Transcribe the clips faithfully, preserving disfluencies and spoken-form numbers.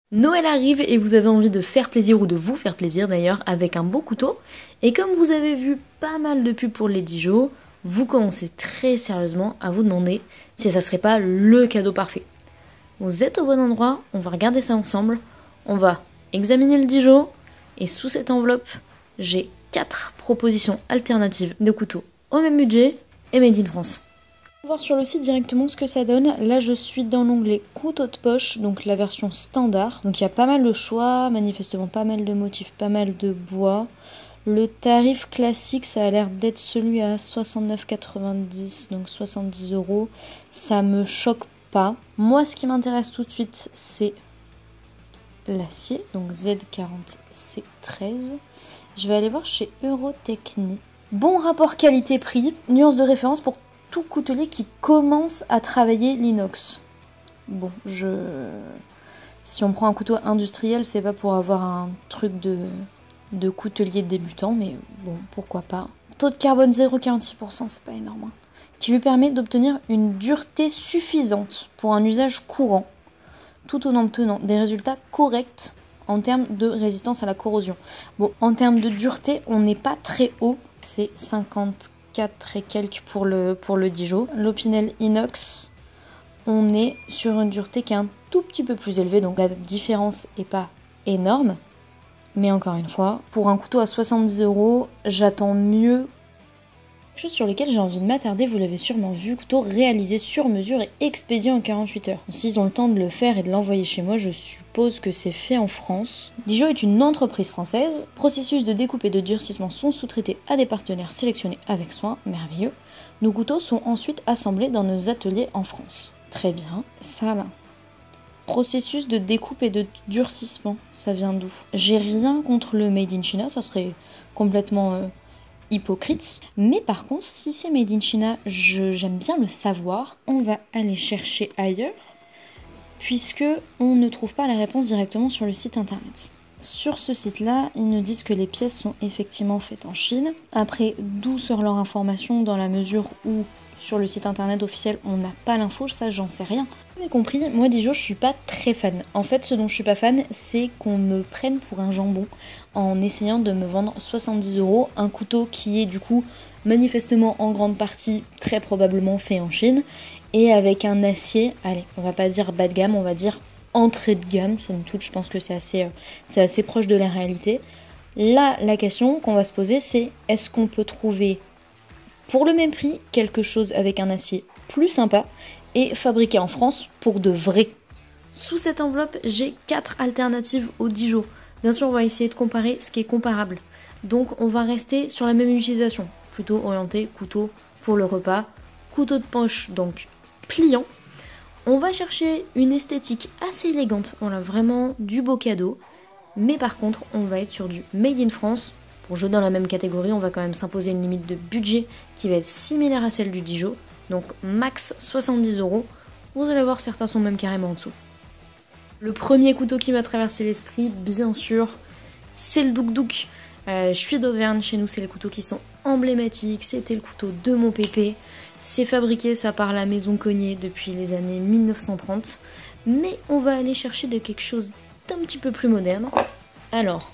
Noël arrive et vous avez envie de faire plaisir ou de vous faire plaisir d'ailleurs avec un beau couteau. Et comme vous avez vu pas mal de pubs pour les Dijon, vous commencez très sérieusement à vous demander si ça serait pas le cadeau parfait. Vous êtes au bon endroit, on va regarder ça ensemble, on va examiner le Dijon et sous cette enveloppe, j'ai quatre propositions alternatives de couteaux au même budget et made in France. On va voir sur le site directement ce que ça donne. Là je suis dans l'onglet couteau de poche, donc la version standard. Donc il y a pas mal de choix, manifestement pas mal de motifs, pas mal de bois. Le tarif classique ça a l'air d'être celui à soixante-neuf quatre-vingt-dix, donc soixante-dix euros. Ça me choque pas. Moi ce qui m'intéresse tout de suite c'est l'acier, donc Z quarante C treize. Je vais aller voir chez Eurotechnique. Bon rapport qualité-prix, nuance de référence pour tout coutelier qui commence à travailler l'inox. Bon, je... Si on prend un couteau industriel, c'est pas pour avoir un truc de, de coutelier débutant, mais bon, pourquoi pas. Taux de carbone zéro virgule quarante-six pour cent, c'est pas énorme. Hein. Qui lui permet d'obtenir une dureté suffisante pour un usage courant, tout en obtenant des résultats corrects en termes de résistance à la corrosion. Bon, en termes de dureté, on n'est pas très haut, c'est cinquante-quatre et quelques pour le, pour le Dijon. L'Opinel inox, on est sur une dureté qui est un tout petit peu plus élevée, donc la différence n'est pas énorme. Mais encore une fois, pour un couteau à soixante-dix euros, j'attends mieux. Quelque chose sur lequel j'ai envie de m'attarder, vous l'avez sûrement vu, couteau réalisé sur mesure et expédié en quarante-huit heures. S'ils ont le temps de le faire et de l'envoyer chez moi, je suppose que c'est fait en France. Dijon est une entreprise française. Processus de découpe et de durcissement sont sous-traités à des partenaires sélectionnés avec soin, merveilleux. Nos couteaux sont ensuite assemblés dans nos ateliers en France. Très bien, ça là. Processus de découpe et de durcissement, ça vient d'où? J'ai rien contre le Made in China, ça serait complètement... Euh, hypocrite, mais par contre si c'est made in China, j'aime bien le savoir. On va aller chercher ailleurs puisque on ne trouve pas la réponse directement sur le site internet. Sur ce site là, ils nous disent que les pièces sont effectivement faites en Chine. Après, d'où sort leur information dans la mesure où sur le site internet officiel on n'a pas l'info, ça j'en sais rien. Vous avez compris, moi Dijon je suis pas très fan. En fait ce dont je suis pas fan c'est qu'on me prenne pour un jambon en essayant de me vendre soixante-dix euros un couteau qui est du coup manifestement en grande partie très probablement fait en Chine et avec un acier, allez on va pas dire bas de gamme, on va dire entrée de gamme, somme toute je pense que c'est assez, euh, c'est assez proche de la réalité. Là la question qu'on va se poser c'est est-ce qu'on peut trouver pour le même prix quelque chose avec un acier plus sympa et fabriqué en France pour de vrai. Sous cette enveloppe, j'ai quatre alternatives au Dijon. Bien sûr, on va essayer de comparer ce qui est comparable. Donc, on va rester sur la même utilisation, plutôt orienté couteau pour le repas, couteau de poche, donc pliant. On va chercher une esthétique assez élégante, on a vraiment du beau cadeau. Mais par contre, on va être sur du Made in France. Pour jouer dans la même catégorie, on va quand même s'imposer une limite de budget qui va être similaire à celle du Dijon. Donc max soixante-dix euros. Vous allez voir, certains sont même carrément en dessous. Le premier couteau qui m'a traversé l'esprit, bien sûr, c'est le Douk Douk. Euh, je suis d'Auvergne, chez nous c'est les couteaux qui sont emblématiques. C'était le couteau de mon pépé. C'est fabriqué ça par la maison Cognier depuis les années mille neuf cent trente. Mais on va aller chercher de quelque chose d'un petit peu plus moderne. Alors...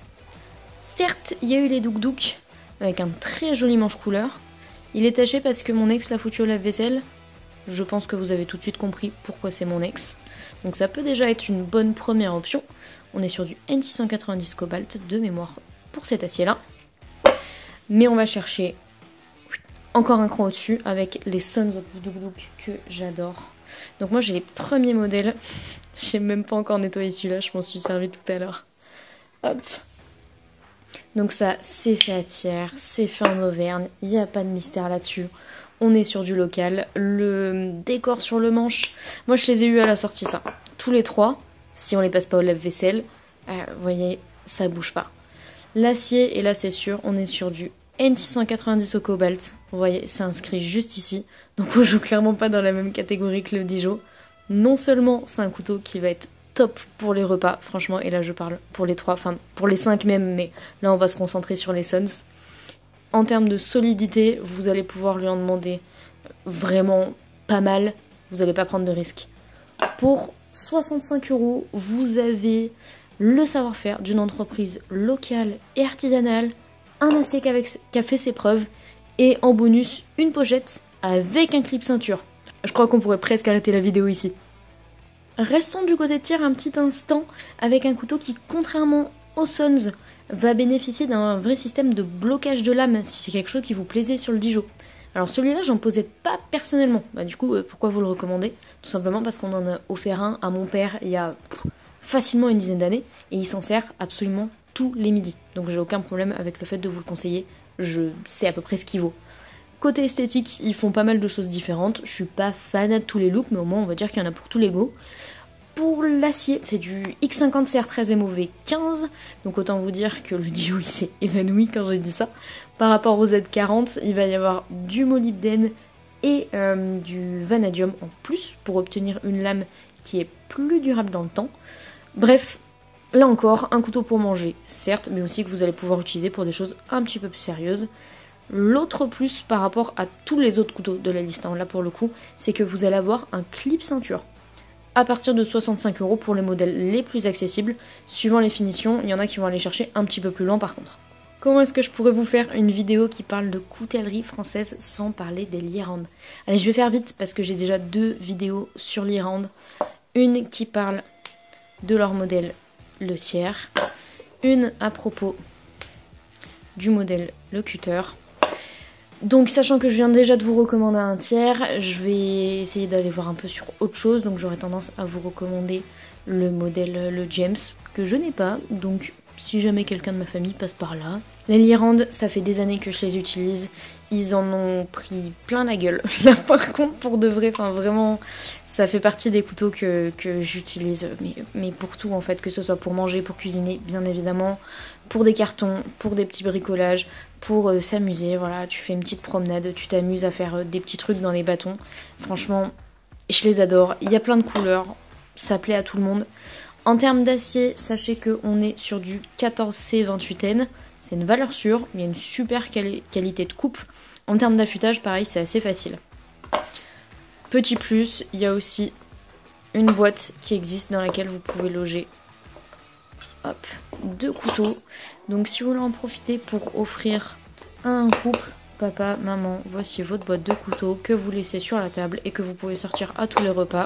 Certes, il y a eu les Douk Douk avec un très joli manche couleur. Il est taché parce que mon ex l'a foutu au lave-vaisselle. Je pense que vous avez tout de suite compris pourquoi c'est mon ex. Donc ça peut déjà être une bonne première option. On est sur du N six cent quatre-vingt-dix Cobalt de mémoire pour cet acier-là. Mais on va chercher encore un cran au-dessus avec les Sons of Douk Douk que j'adore. Donc moi j'ai les premiers modèles. J'ai même pas encore nettoyé celui-là, je m'en suis servi tout à l'heure. Hop. Donc ça, c'est fait à Thiers, c'est fait en Auvergne, il n'y a pas de mystère là-dessus. On est sur du local. Le décor sur le manche, moi je les ai eu à la sortie ça. Tous les trois, si on les passe pas au lave-vaisselle, euh, vous voyez, ça bouge pas. L'acier, et là c'est sûr, on est sur du N six cent quatre-vingt-dix au cobalt. Vous voyez, c'est inscrit juste ici. Donc on joue clairement pas dans la même catégorie que le Dijon. Non seulement c'est un couteau qui va être top pour les repas, franchement, et là je parle pour les trois, enfin pour les cinq même, mais là on va se concentrer sur les Sons. En termes de solidité, vous allez pouvoir lui en demander vraiment pas mal, vous n'allez pas prendre de risques. Pour soixante-cinq euros, vous avez le savoir-faire d'une entreprise locale et artisanale, un acier qui a fait ses preuves et en bonus une pochette avec un clip ceinture. Je crois qu'on pourrait presque arrêter la vidéo ici. Restons du côté de tir un petit instant avec un couteau qui, contrairement aux Sons, va bénéficier d'un vrai système de blocage de lame si c'est quelque chose qui vous plaisait sur le Dijon. Alors celui-là, j'en possède pas personnellement. Bah, du coup, pourquoi vous le recommandez? Tout simplement parce qu'on en a offert un à mon père il y a facilement une dizaine d'années et il s'en sert absolument tous les midis. Donc j'ai aucun problème avec le fait de vous le conseiller. Je sais à peu près ce qu'il vaut. Côté esthétique, ils font pas mal de choses différentes. Je suis pas fan de tous les looks, mais au moins on va dire qu'il y en a pour tous les goûts. Pour l'acier, c'est du X cinquante C R treize M O V quinze, donc autant vous dire que le Dio il s'est évanoui quand j'ai dit ça. Par rapport au Z quarante, il va y avoir du molybdène et euh, du vanadium en plus pour obtenir une lame qui est plus durable dans le temps. Bref, là encore, un couteau pour manger, certes, mais aussi que vous allez pouvoir utiliser pour des choses un petit peu plus sérieuses. L'autre plus par rapport à tous les autres couteaux de la liste, hein, là pour le coup, c'est que vous allez avoir un clip ceinture. À partir de soixante-cinq euros pour les modèles les plus accessibles. Suivant les finitions, il y en a qui vont aller chercher un petit peu plus loin par contre. Comment est-ce que je pourrais vous faire une vidéo qui parle de coutellerie française sans parler des Lierand? Allez, je vais faire vite parce que j'ai déjà deux vidéos sur Lierand. Une qui parle de leur modèle le tiers, une à propos du modèle le cutter. Donc sachant que je viens déjà de vous recommander un tiers, je vais essayer d'aller voir un peu sur autre chose. Donc j'aurais tendance à vous recommander le modèle le James, que je n'ai pas. Donc si jamais quelqu'un de ma famille passe par là. Les Lierand, ça fait des années que je les utilise. Ils en ont pris plein la gueule. Là par contre pour de vrai, enfin vraiment, ça fait partie des couteaux que, que j'utilise. Mais, mais pour tout en fait, que ce soit pour manger, pour cuisiner bien évidemment. Pour des cartons, pour des petits bricolages, pour euh, s'amuser, voilà, tu fais une petite promenade, tu t'amuses à faire euh, des petits trucs dans les bâtons. Franchement, je les adore. Il y a plein de couleurs, ça plaît à tout le monde. En termes d'acier, sachez qu'on est sur du quatorze C vingt-huit N. C'est une valeur sûre, il y a une super quali qualité de coupe. En termes d'affûtage, pareil, c'est assez facile. Petit plus, il y a aussi une boîte qui existe dans laquelle vous pouvez loger hop, deux couteaux. Donc si vous voulez en profiter pour offrir à un couple, papa, maman, voici votre boîte de couteaux que vous laissez sur la table et que vous pouvez sortir à tous les repas.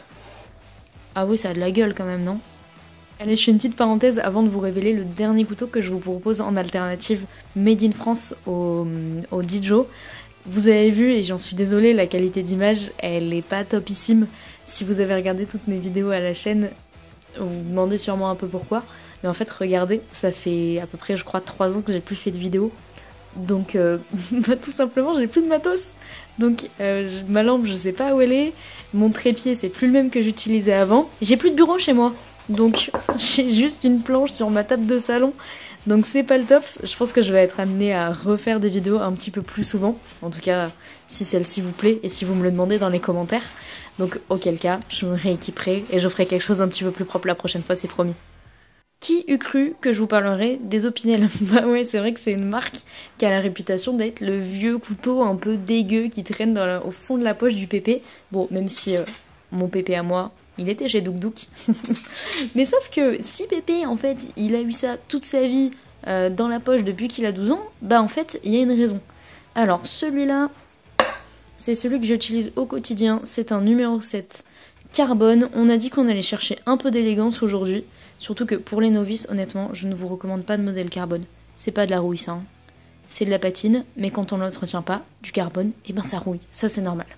Ah oui, ça a de la gueule quand même, non? Allez, je fais une petite parenthèse avant de vous révéler le dernier couteau que je vous propose en alternative Made in France au, au Dijon. Vous avez vu, et j'en suis désolée, la qualité d'image, elle est pas topissime. Si vous avez regardé toutes mes vidéos à la chaîne, vous vous demandez sûrement un peu pourquoi. Mais en fait, regardez, ça fait à peu près, je crois, trois ans que j'ai plus fait de vidéos. Donc, euh, bah, tout simplement, j'ai plus de matos. Donc, euh, ma lampe, je sais pas où elle est. Mon trépied, c'est plus le même que j'utilisais avant. J'ai plus de bureau chez moi. Donc, j'ai juste une planche sur ma table de salon. Donc, c'est pas le top. Je pense que je vais être amenée à refaire des vidéos un petit peu plus souvent. En tout cas, si celle-ci vous plaît et si vous me le demandez dans les commentaires. Donc, auquel cas, je me rééquiperai et je ferai quelque chose un petit peu plus propre la prochaine fois, c'est promis. Qui eût cru que je vous parlerais des Opinel? Bah ouais, c'est vrai que c'est une marque qui a la réputation d'être le vieux couteau un peu dégueu qui traîne dans la, au fond de la poche du pépé. Bon, même si euh, mon pépé à moi, il était chez Douk Douk. Mais sauf que si Pépé, en fait, il a eu ça toute sa vie euh, dans la poche depuis qu'il a douze ans, bah en fait, il y a une raison. Alors, celui-là, c'est celui que j'utilise au quotidien. C'est un numéro sept carbone. On a dit qu'on allait chercher un peu d'élégance aujourd'hui. Surtout que pour les novices, honnêtement, je ne vous recommande pas de modèle carbone. C'est pas de la rouille, ça. Hein. C'est de la patine, mais quand on ne l'entretient pas, du carbone, et ben ça rouille. Ça, c'est normal.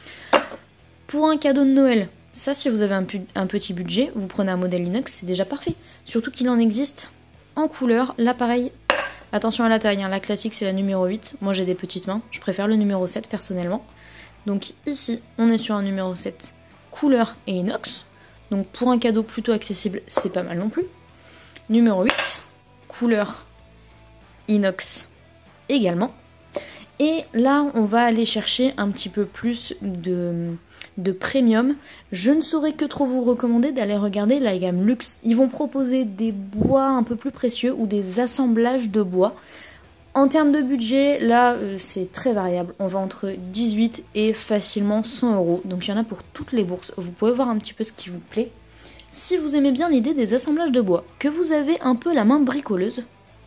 Pour un cadeau de Noël, ça, si vous avez un, un petit budget, vous prenez un modèle inox, c'est déjà parfait. Surtout qu'il en existe en couleur. Là, pareil, attention à la taille. Hein. La classique, c'est la numéro huit. Moi, j'ai des petites mains. Je préfère le numéro sept, personnellement. Donc ici, on est sur un numéro sept couleur et inox. Donc pour un cadeau plutôt accessible, c'est pas mal non plus. Numéro huit, couleur inox également. Et là, on va aller chercher un petit peu plus de, de premium. Je ne saurais que trop vous recommander d'aller regarder la gamme Luxe. Ils vont proposer des bois un peu plus précieux ou des assemblages de bois En termes de budget, là euh, c'est très variable, on va entre dix-huit et facilement cent euros, donc il y en a pour toutes les bourses, vous pouvez voir un petit peu ce qui vous plaît. Si vous aimez bien l'idée des assemblages de bois, que vous avez un peu la main bricoleuse,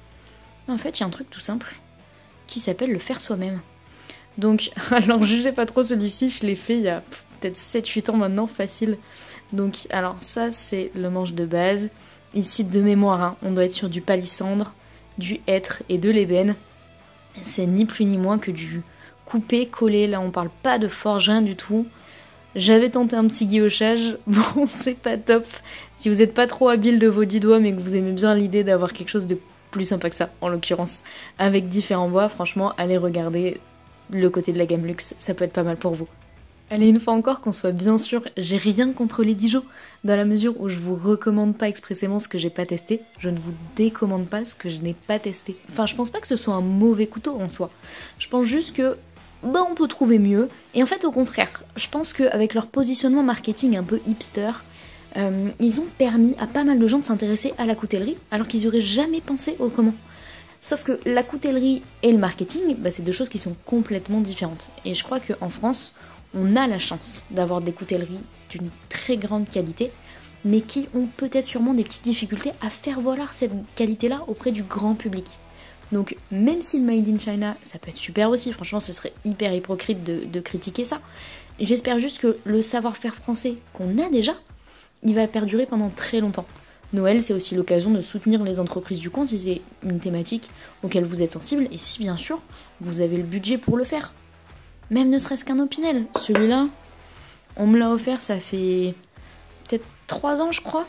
en fait il y a un truc tout simple qui s'appelle le faire soi-même. Donc, alors jugez pas trop celui-ci, je l'ai fait il y a peut-être sept huit ans maintenant, facile. Donc, alors ça c'est le manche de base, ici de mémoire, hein, on doit être sur du palissandre, du hêtre et de l'ébène. C'est ni plus ni moins que du coupé, collé, là on parle pas de forge, rien du tout. J'avais tenté un petit guillochage, bon c'est pas top. Si vous êtes pas trop habile de vos dix doigts mais que vous aimez bien l'idée d'avoir quelque chose de plus sympa que ça, en l'occurrence, avec différents bois, franchement allez regarder le côté de la gamme luxe, ça peut être pas mal pour vous. Allez, une fois encore, qu'on soit bien sûr, j'ai rien contre les Dijon, dans la mesure où je vous recommande pas expressément ce que j'ai pas testé, je ne vous décommande pas ce que je n'ai pas testé. Enfin, je pense pas que ce soit un mauvais couteau en soi, je pense juste que, bah on peut trouver mieux, et en fait au contraire, je pense qu'avec leur positionnement marketing un peu hipster, euh, ils ont permis à pas mal de gens de s'intéresser à la coutellerie, alors qu'ils y auraient jamais pensé autrement. Sauf que la coutellerie et le marketing, bah, c'est deux choses qui sont complètement différentes. Et je crois qu'en France, on a la chance d'avoir des coutelleries d'une très grande qualité, mais qui ont peut-être sûrement des petites difficultés à faire valoir cette qualité-là auprès du grand public. Donc même si le Made in China, ça peut être super aussi, franchement ce serait hyper hypocrite de, de critiquer ça. J'espère juste que le savoir-faire français qu'on a déjà, il va perdurer pendant très longtemps. Noël, c'est aussi l'occasion de soutenir les entreprises du coin si c'est une thématique auquel vous êtes sensible et si bien sûr vous avez le budget pour le faire. Même ne serait-ce qu'un Opinel. Celui-là, on me l'a offert, ça fait peut-être trois ans je crois.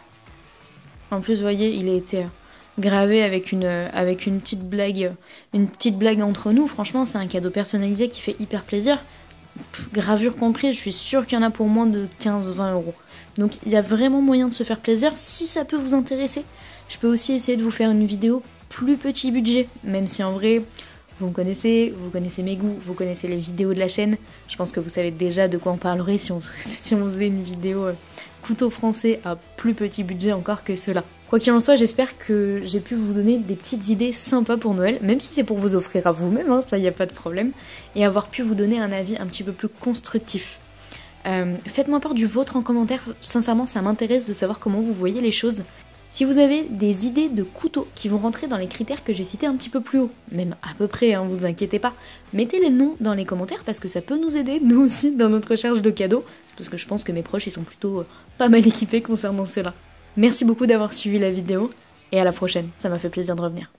En plus, vous voyez, il a été gravé avec une, avec une petite blague, une petite blague entre nous. Franchement, c'est un cadeau personnalisé qui fait hyper plaisir. Pff, gravure comprise, je suis sûre qu'il y en a pour moins de quinze à vingt euros. Donc il y a vraiment moyen de se faire plaisir si ça peut vous intéresser. Je peux aussi essayer de vous faire une vidéo plus petit budget, même si en vrai, vous me connaissez, vous connaissez mes goûts, vous connaissez les vidéos de la chaîne. Je pense que vous savez déjà de quoi on parlerait si on, si on faisait une vidéo euh, couteau français à plus petit budget encore que cela. Quoi qu'il en soit, j'espère que j'ai pu vous donner des petites idées sympas pour Noël, même si c'est pour vous offrir à vous-même, hein, ça y a pas de problème, et avoir pu vous donner un avis un petit peu plus constructif. Euh, Faites-moi part du vôtre en commentaire, sincèrement ça m'intéresse de savoir comment vous voyez les choses. Si vous avez des idées de couteaux qui vont rentrer dans les critères que j'ai cités un petit peu plus haut, même à peu près, hein, vous inquiétez pas, mettez les noms dans les commentaires parce que ça peut nous aider, nous aussi, dans notre recherche de cadeaux, parce que je pense que mes proches ils sont plutôt euh, pas mal équipés concernant cela. Merci beaucoup d'avoir suivi la vidéo, et à la prochaine, ça m'a fait plaisir de revenir.